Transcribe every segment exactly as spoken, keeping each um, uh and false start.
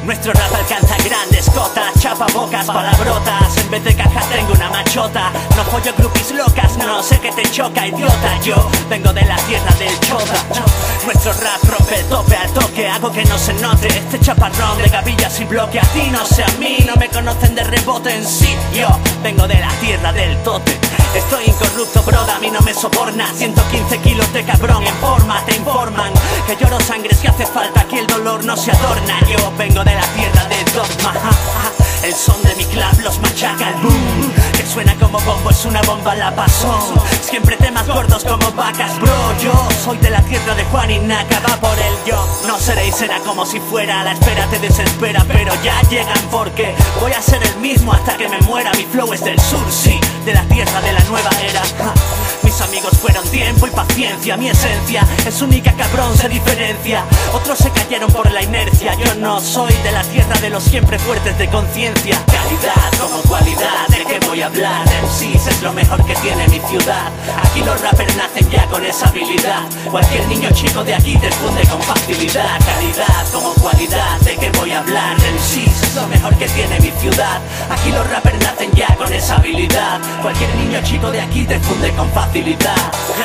Nuestro rap alcanza grandes cotas, chapa bocas, palabrotas. En vez de caja tengo una machota. No follo groupies locas, no sé que te choca, idiota. Yo vengo de la tierra del chota. Nuestro rap rompe el tope al toque, hago que no se note este chaparrón de gavillas y bloque. A ti no sé, a mí no me conocen de rebote en sí. Yo vengo de la tierra del tote. Estoy incorrupto, broda, a mí no me soborna. ciento quince kilos de cabrón en forma, te informan que lloro sangre si hace falta, aquí el dolor no se adorna. Yo vengo de la tierra del dogma. El son de mi club los machaca el boom, que suena como bombo, es una bomba la pasón. Siempre temas gordos como vacas, bro. Yo soy de la tierra de Juan y Naka, va por el yo. No seré y será como si fuera, a la espera te desespera, pero ya llegan porque voy a ser el mismo hasta que me muera. Mi flow es del sur, sí, de la tierra de la nueva era. Mis amigos fueron tiempo y paciencia, mi esencia es única, cabrón, se diferencia. Otros se cayeron por la inercia, yo no soy de la tierra de los siempre fuertes de conciencia. Calidad como cualidad, ¿de qué voy a hablar? M Cs es lo mejor que tiene mi ciudad. Aquí los rappers nacen ya con esa habilidad. Cualquier niño chico de aquí te funde con facilidad. Calidad como cualidad, ¿de qué voy a hablar? M Cs es lo mejor que tiene mi ciudad. Aquí los rappers nacen ya con esa habilidad. Cualquier niño chico de aquí te funde con facilidad.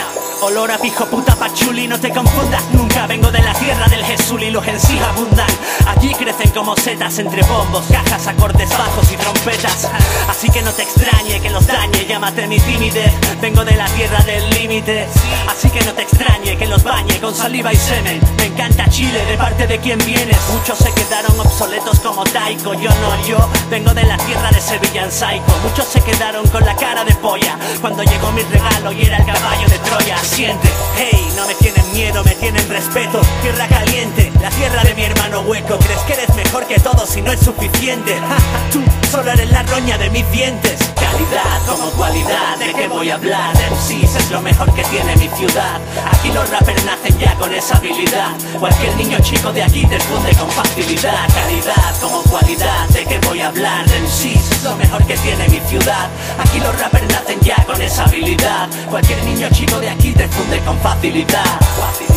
Olor a pijo, puta pachuli, no te confundas nunca. Vengo de la tierra del Jesús y los en sí abundan. Allí crecen como setas entre bombos, cajas, acordes bajos y trompetas. Así que no te extrañe que los dañe, llámate mi timidez. Vengo de la tierra del límite. Así que no te extrañe que los bañe con saliva y semen. Me encanta Chile, de parte de quien vienes. Muchos se quedaron obsoletos como Taiko. Yo no, yo vengo de la tierra de Sevilla en Psycho. Muchos se quedaron con la cara de polla cuando llegó mi regalo y era el caballo de Troya. Siente, hey, no me tienen miedo, me tienen respeto. Tierra caliente, la tierra de mi hermano hueco. ¿Crees que eres mejor que todos y no es suficiente? Tú solo eres la roña de mis dientes. Calidad como cualidad, ¿de qué voy a hablar? M Cs es lo mejor que tiene mi ciudad. Aquí los rappers nacen ya con esa habilidad. Cualquier niño chico de aquí te funde con facilidad. Calidad como cualidad, ¿de qué voy a hablar? M Cs es lo mejor que tiene mi ciudad. Aquí los rappers nacen ya con esa habilidad. Cualquier niño chico de aquí te funde con facilidad.